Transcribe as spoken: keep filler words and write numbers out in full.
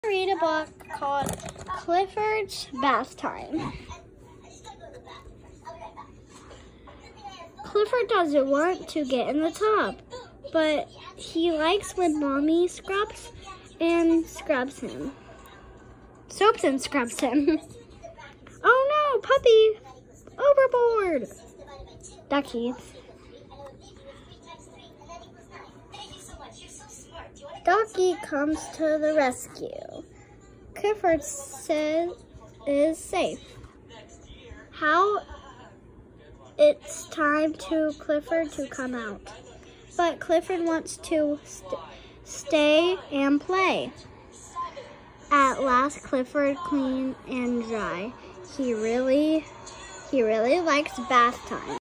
Read a book called Clifford's Bathtime. Clifford doesn't want to get in the tub, but he likes when Mommy scrubs and scrubs him. Soaps and scrubs him. Oh no, puppy! Overboard! Ducky. Ducky comes to the rescue. Clifford says is safe. How it's time to Clifford to come out. But Clifford wants to st stay and play. At last, Clifford clean and dry. He really, he really likes bath time.